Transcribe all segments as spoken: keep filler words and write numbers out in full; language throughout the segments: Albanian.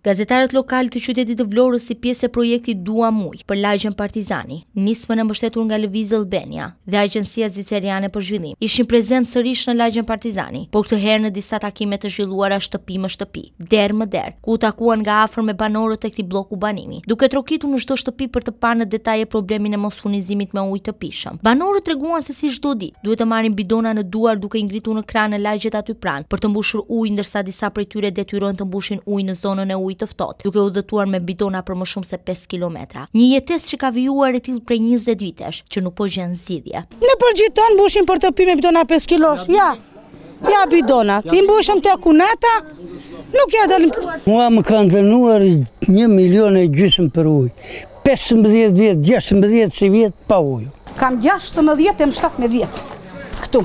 Gazetarët lokal të qytetit të Vlorës si pjesë e projektit Duam Ujë për lagjen Partizani, nismën e mbështetur nga Lëviz Albania dhe Agjensia Zviceriane për Zhvillim, ishin prezent sërish në lagjen Partizani, por këtë herë në disa takime të zhvilluara shtëpi më shtëpi, derrë më derrë, ku takuan nga afër me banorët e këtij bloku banimi, duke trokitur në çdo shtëpi për të parë në detaje problemin e mosfurnizimit me ujë të pijshëm. Banorët treguan se si çdo ditë duhet të marrin bidona në duar duke i ngritur në kran në lagjet aty pranë për të mbushur ujë, ndërsa disa prej tyre detyrojnë të mbushin ujë në zonën e ujit të ftohtë, duke udhëtuar me bidona për më shumë se pesë kilometra. Një jetesë që ka vijuar e tillë prej njëzet vitesh, që nuk po gjen zgjidhje. Në përgjithon mbushin për të pi me bidona pesë kilosh. Ja. Ja bidona. Ti mbushëm të kunata, nuk ja dalim. Mua më kanë dënuar një milion e gjysmë për ujë. pesëmbëdhjetë vjet, gjashtëmbëdhjetë si vjet pa ujë. Kam gjashtëmbëdhjetë e shtatëmbëdhjetë vjet. Këtu.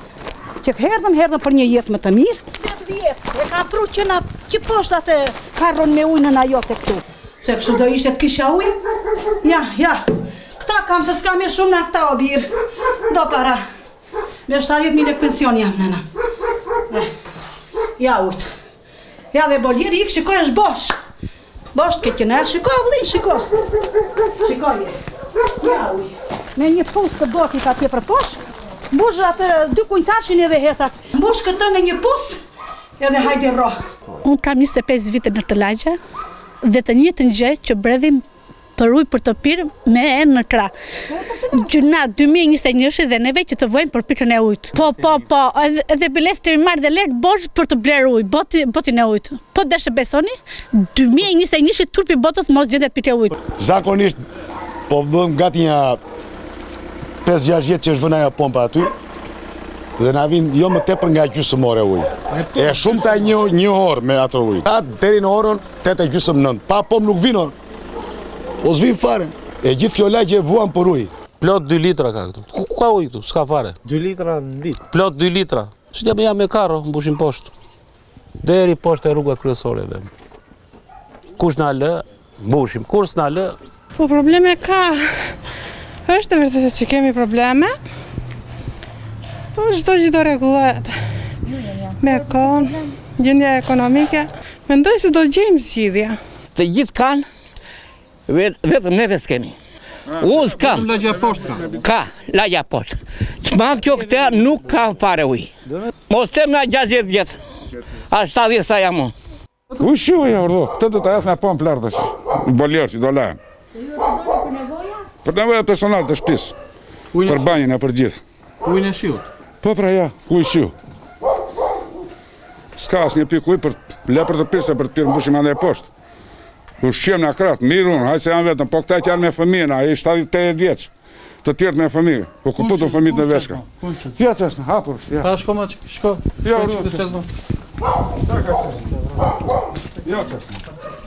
Që herdhëm, herdhëm për një jetë më të mirë. E ka pru që na që poshtë atë karron me ujë në na jote këtu. Se kështu do ishte të kisha ujë? Ja, ja. Këta kam se s'kam e shumë na këta o birë. Do para. Me shtatëdhjetë mijë e pension jam nëna. Eh, ja ujtë. Ja dhe boljeri ik, shikoj është bosh. Bosh të këtë në, shikoj vëllin, shikoj. Shikoj e. Ja ujë. Me një pus të boki ka tje për poshtë. Mbush atë dy kujtashin edhe hethat. Mbush këtë në një pus. Edhe hajde ro. Unë kam njëzet e pesë vite në të lagja dhe të njëjtën gjë që bredhim për ujë për të pirë me e në krah. Gjuna dy mijë e njëzet e një dhe neve që të vojmë për pirën e ujit. Po, po, po, edhe, edhe biles të marrë dhe lërë bosh për të blerë ujë, boti, botin e ujit. Po deshe besoni, dy mijë e njëzet e një turpi botës mos gjendet pirë e ujit. Zakonisht, po bëm gati një pesë gjashtë vjetë që është vëna nga pompa aty, dhe na vinë jo më tepër nga gjysmë ore ujë. E shumë ta një, një orë me atë ujë. Ta deri në orën tetë e gjysmë nëntë. Pa pom nuk vinon. O s'vin fare. E gjithë kjo lagje e vuan për ujë. Plot dy litra ka këtu. Ku ka ujë këtu? S'ka fare. dy litra në ditë. Plot dy litra. Që jam jam me karro, mbushim poshtë. Deri poshtë e rruga kryesore dhe. Kush na lë, mbushim. Kur s'na lë. Po probleme ka. Është vërtet që kemi probleme. Po çdo gjë do rregullohet. Me kohën, gjendja ekonomike, mendoj se do gjejmë zgjidhje. Të gjithë kanë, vetëm neve s'kemi. Unë s'kam. Lagja poshtë ka. Ka, lagja poshtë. Çma kjo këtë nuk ka fare ujë. Mos tem na gjashtëdhjetë vjet. A shtatëdhjetë sa jam unë. U shuaj ordo, këtë do ta jas me pom plartësh. Boliosh, do lahem. Për nevoja personal të shtëpisë. Për banjën e për gjithë. Ujën e shiut. Po pra ja, ujë shiu. S'ka asnjë pikë ujë për le për të pirë se për të pirë mbushim andaj poshtë. U shqem në kratë, mirë unë, hajtë se janë vetëm, po këta që janë me fëmijën, a i shtatëdhjetë e vjeç, të tjertë me fëmijë, po ku putu fëmijët në veshka. Ja qesnë, hapur, ja. Ta shko ma që, shko, shko që të qesnë. Ja qesnë.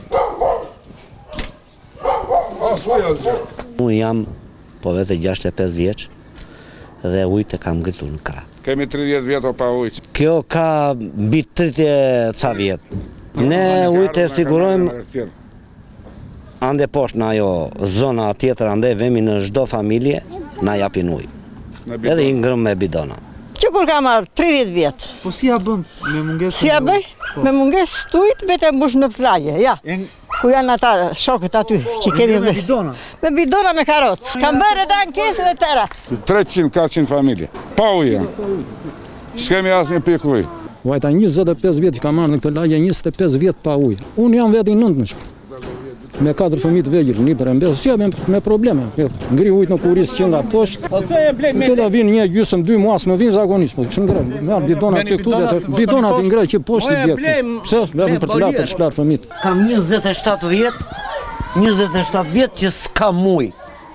A, suja zgjë. Unë jam po vete gjashtëdhjetë e pesë vjeç dhe ujtë e kam ngritur në krah. Kemi tridhjetë vjeto pa ujtë. Kjo ka mbi tridhjetë ca vjetë. Ne ujtë e sigurojmë ande poshtë në ajo zona tjetër, ande vemi në çdo familje, na japin ujë. Edhe i ngrëm me bidona. Që kur kam marrë tridhjetë vjetë. Po si ja bëm me mungesë? Si ja bëj? Me mungesë të ujtë vetëm mbush në plagje, ja. Ku janë ata shokët aty që kemi me bidona? Me bidona me karocë. Kam bërë edhe ankesë dhe tëra. treqind katëqind familje. Pa ujë. S'kemi asnjë pikë ujë. Vajta njëzet e pesë vjet i kam marrë në këtë lagje, njëzet e pesë vjet pa ujë. Unë jam vetë i nëntëmësh. Me katër fëmijë të vegjël, një për embes, si me, me probleme. Ngri ujtë në kurisë që nga poshtë. Këtu do vinë një gjysmë, dy muas më vinë zakonisht, po kështu ngrej. Merr bidonat që këtu dhe bidonat i ngrej që poshtë i bie. Pse? Vetëm për të larë për shplar fëmijët. Kam njëzet e shtatë vjet, njëzet e shtatë vjet që s'kam ujë.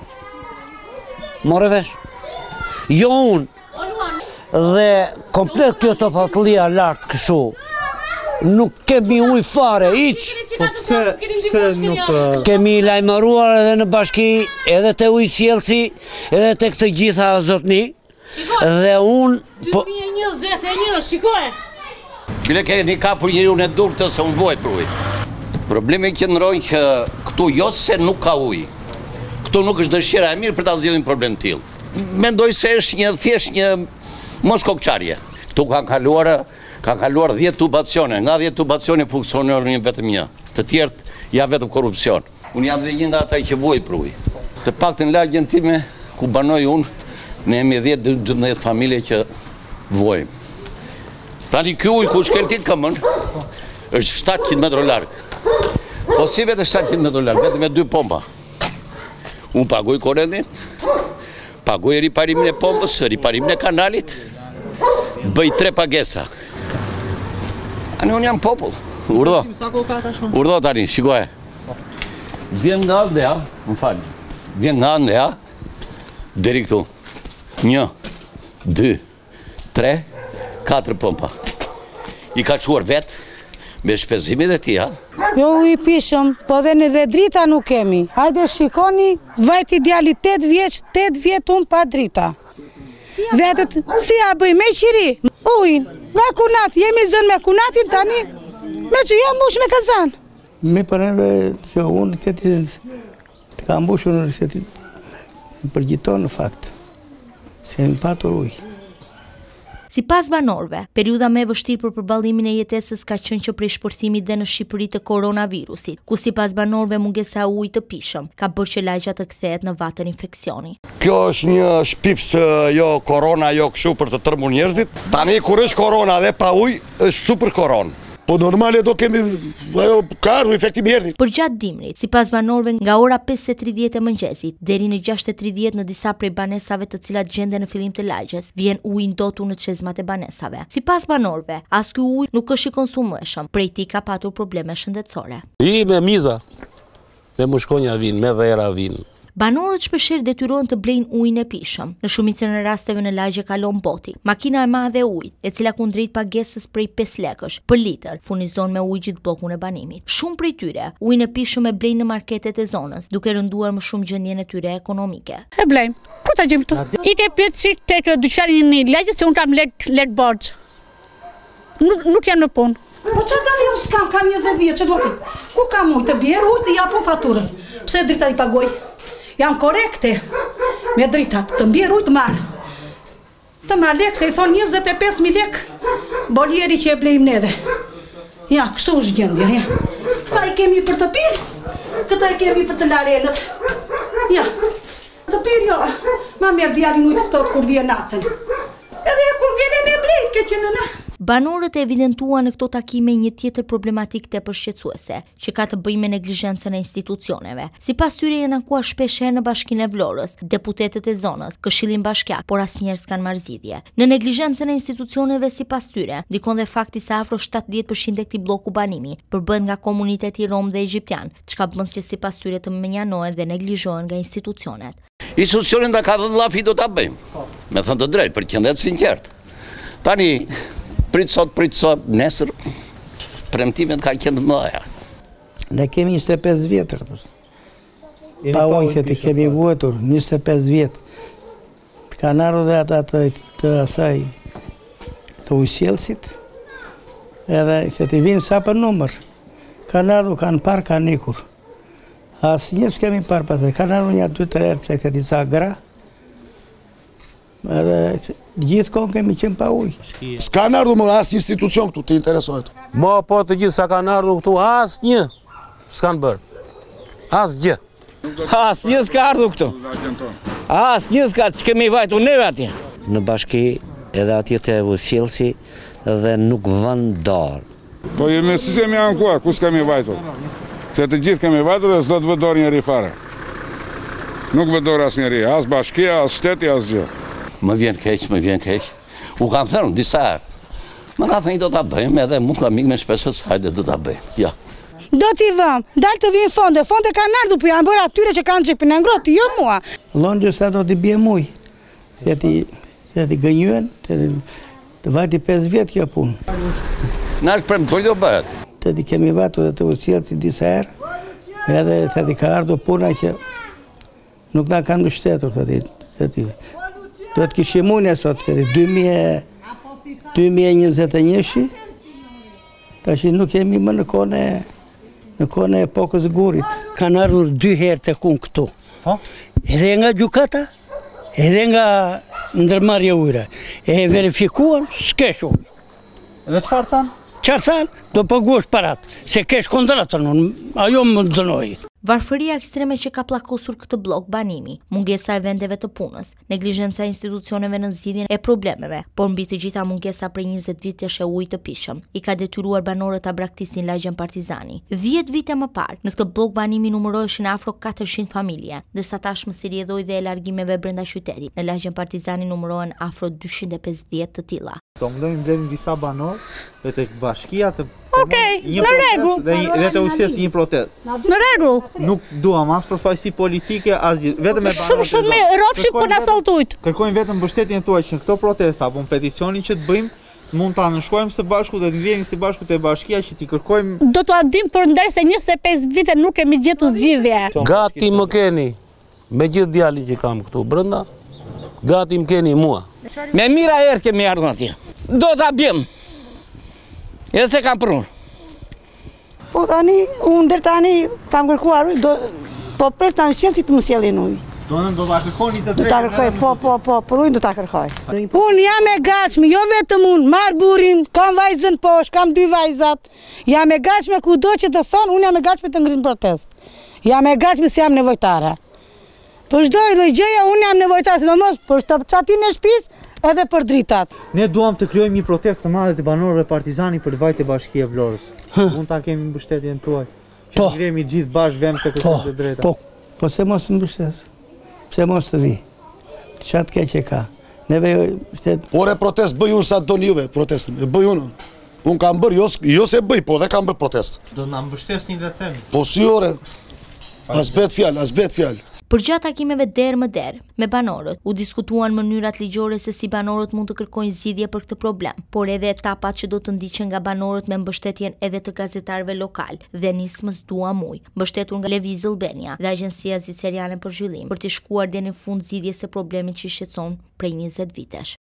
More vesh. Jo unë. Dhe komplet kjo topallia lart kështu. Nuk kemi ujë fare, hiç. Po pse pse nuk kemi lajmëruar edhe në bashki, edhe te ujësjellsi, edhe te këtë gjitha zotni. Dhe unë dy mijë e njëzet e një, shikoj. Bile keni kapur njeriu në durë të se unë vojt për ujë. Problemi qëndron që këtu jo se nuk ka ujë. Këtu nuk është dëshira e mirë për ta zgjidhur problem të tillë. Mendoj se është një thjesht një mos kokçarje. Këtu kanë kaluar Ka kaluar dhjetë tubacione, nga dhjetë tubacione funksionon një vetëm një, të tjertë ja vetëm korupcion. Unë jam dhe një nga ata që vuaj për ujë. Të paktën lagjen time, ku banoj unë, ne jemi dhjetë dhjetë familje që vuajmë. Tani ky ujë ku shkeltit këmën, është shtatëqind metra larg. Po si vetë shtatëqind metra larg, vetëm me dy pompa. Unë pagoj korrentin, pagoj riparimin e pompës, riparimin e kanalit, bëj tre pagesa. Ani unë jam popull, urdo. Urdo tani, shikoje. Vjen nga Aldea, më falë, vjen nga Aldea, deri këtu. Një, dy, tre, katër pompa. I ka quar vetë, me shpenzimit e tia. Jo i pishëm, po dhe në dhe drita nuk kemi. Hajde shikoni, vajti djali tetë vjeç, tetë vjetë unë pa drita. Vetët, si a bëj me qiri, ujnë, nga kunat, jemi zënë me kunatin tani, me që jam mbush me kazan. Me përneve që unë këtë të ka mbushur në përgjiton në fakt, se më patur ujë. Si pas banorëve, periudha me vështirë për përballimin e jetesës ka qenë që prej shpërthimit dhe në Shqipëri të koronavirusit, ku si pas banorëve mungesa ujë të pishëm ka bërë që lagja të kthehet në vatër infeksioni. Kjo është një shpifës jo korona, jo këshu për të tërmur njerëzit. Tani kur është korona dhe pa ujë, është super korona. Po normale do kemi ajo karru efektim herët. Për gjatë dimrit, sipas banorëve nga ora pesë e tridhjetë e mëngjesit deri në gjashtë e tridhjetë në disa prej banesave të cilat gjenden në fillim të lagjes, vjen uji ndotur në çezmat e banesave. Sipas banorëve, as ky ujë nuk është i konsumueshëm, prej tij ka patur probleme shëndetësore. I me miza, me mushkonja vinë, me dhera vinë. Banorët shpeshherë detyrohen të blejnë ujin e pishëm. Në shumicën e rasteve në lagje kalon boti. Makina e madhe e ujit, e cila kundrejt pagesës prej pesë lekësh për litër, furnizon me ujë gjithë bllokun e banimit. Shumë prej tyre ujin e pishëm e blejnë në marketet e zonës, duke rënduar më shumë gjendjen e tyre ekonomike. E blejmë. Ku ta gjejmë këtu? I ke pyet si tek dyqani një lagje se un kam let let borxh. Nuk nuk jam në punë. Po që da unë s'kam, kam njëzet vjetë, që do këtë? Ku kam ujë të bjerë, ujë të japun faturën. Pse drita i pagoj? Janë korekte, me dritat, të mbjerë ujë të marë. Të marë lekë, se i thonë njëzet e pesë mijë lekë, boljeri që e blejmë neve. Ja, kështu është gjendja, ja. Këta i kemi për të pirë, këta i kemi për të larenët. Ja, të pirë jo, ma merë djalin ujë të ftohtë kur vje natën. Edhe kur vjene me blejtë, ke që në në. Banorët e evidentuan në këto takime një tjetër problematik tepër shqetësuese, që ka të bëjë me neglizhencën e institucioneve. Sipas tyre janë ankuar shpesh herë në bashkinë e Vlorës, deputetët e zonës, Këshillin Bashkiak, por asnjëherë s'kan marrëzidhje. Në neglizhencën e institucioneve sipas tyre, ndikon dhe fakti se afro shtatëdhjetë përqind e këtij blloku banimi përbëhet nga komuniteti rom dhe egjiptian, çka bën që sipas tyre të menjanohen dhe neglizhohen nga institucionet. Institucionet nda ka dhënë llafi do ta bëjmë. Me thënë të drejtë, për qenë sinqert. Tani prit sot, prit sot, nesër, premtimet ka qenë të mëdha. Ne kemi njëzet e pesë vjetër. Pa ujë që të kemi vuetur, njëzet e pesë vjetë. Të kanë ardhur dhe ata të, të asaj, të ujësjelësit, edhe se të vinë sa për numër. Kanë ardhur, kanë parë, kanë ikur. Asë njës kemi parë pasë, kanë ardhur një dy tre herë se këtë disa gra, edhe gjithë kohë kemi qenë pa ujë. S'ka në ardhur më asë një institucion këtu të interesohet. Ma po të gjithë sa kanë ardhur këtu, asë një s'kanë bërë. Asë gjë. Asë një s'ka ardhur këtu. Asë një s'ka që kemi vajtu neve atje. Në bashki edhe atje të ujësjelësi dhe nuk vën dorë. Po jemi si se mi ankuar, ku s'kemi vajtur. Se të gjithë kemi vajtur dhe s'do të vëdor njëri fare. Nuk vëdor asë njëri, asë bashkia, asë shteti, asë gjë. Më vjen keq, më vjen keq. U kanë thënë disa herë. Më na thënë do ta bëjmë, edhe mu kam mikë me shpesës, hajde do ta bëjmë. Ja. Do t'i vëm, dalë të vinë fonde, fonde kanë ardhur, po janë bërë atyre që kanë xhepin e ngrohtë, jo mua. Lëngë sa do t'i bie muj. Se ti se ti gënjyen, të vajti pesë vjet kjo punë. Na është premtuar do bëhet. Te di kemi vatu dhe të ujësjelësit disa herë, edhe se ti ka ardhur puna që nuk na kanë mbështetur, se ti. Duhet kishim unë e sot, dy mijë e njëzet e një-shi, tash nuk jemi më në kone, në kone e epokës gurit. Kanë ardhur dy herë të kun këtu, edhe nga gjukata, edhe nga ndërmarrja ujëra. E verifikuan, s'kesh ujë. Dhe çfarë thanë? Çfarë thanë? Do paguash parat, se kesh kontratën unë, ajo më dënoi. Varfëria ekstreme që ka pllakosur këtë blok banimi, mungesa e vendeve të punës, neglizhenca e institucioneve në zgjidhjen e problemeve, por mbi të gjitha mungesa prej njëzet vitesh e ujit të pijshëm, i ka detyruar banorët ta braktisin lagjen Partizani. dhjetë vite më parë, në këtë blok banimi numëroheshin afro katërqind familje, ndërsa tashmë si rrjedhoi dhe e largimeve brenda qytetit. Në lagjen Partizani numërohen afro dyqind e pesëdhjetë të tilla. Do mbledhim mbledhim disa banorë dhe tek bashkia të Okej, në rregull. Dhe të usjes një protestë. Në rregull. Nuk duam as përfaqësi politike, as vetëm me banorët. Shumë shumë mirë, rrofshi po na asfaltojt. Kërkojmë vetëm mbështetjen tuaj që në këto protesta apo në peticionin që të bëjmë mund ta nënshkruajmë së bashku dhe të ngrihemi së bashku te bashkia që t'i kërkojmë. Do t'u dim për ndërse njëzet e pesë vite nuk kemi gjetur zgjidhje. Gati më keni me gjithë djalin që kam këtu brenda. Gati më keni mua. Me mira herë kemi ardhur atje. Do ta bjem. Edhe se kam prunë. Po tani, unë deri tani kam kërkuar ujë, do po pres ta sjell si të më sjellin ujë. Do të do ta kërkoni të drejtë. Do ta kërkoj, po po po, për ujë do ta kërkoj. Unë jam e gatshme, jo vetëm unë, marr burrin, kam vajzën poshtë, kam dy vajzat. Jam e gatshme kudo që të thon, unë jam e gatshme të ngrim protestë. Jam e gatshme se jam nevojtare. Për çdo lloj gjëje unë jam nevojtare, sidomos për çatin e shtëpisë edhe për dritat. Ne duam të krijojmë një protestë të madhe të banorëve Partizani për të vajtë e bashkia e Vlorës. Mund ta kemi mbështetjen tuaj. Që ngrihemi gjithë bashkë vëm të kërkojmë të drejta. Po, po se mos të mbështet. Pse mos të vi? Çat keq e ka. Neve shtet. Por e protestë bëj unë sa doni juve protestën. E bëj unë. Unë kam bërë, jo, jo se bëj, po dhe kam bërë protestë. Do na mbështesni le të themi. Po si ore. As bet fjalë, as bet fjalë. Përgjatë takimeve derë më derë me banorët, u diskutuan mënyrat ligjore se si banorët mund të kërkojnë zgjidhje për këtë problem, por edhe etapat që do të ndiqen nga banorët me mbështetjen edhe të gazetarëve lokal dhe nismës Duam Ujë, mbështetur nga Lëviz Albania dhe Agjensia Zviceriane për Zhvillim, për të shkuar deri në fund zgjidhjes së problemit që shqetëson prej njëzet vitesh.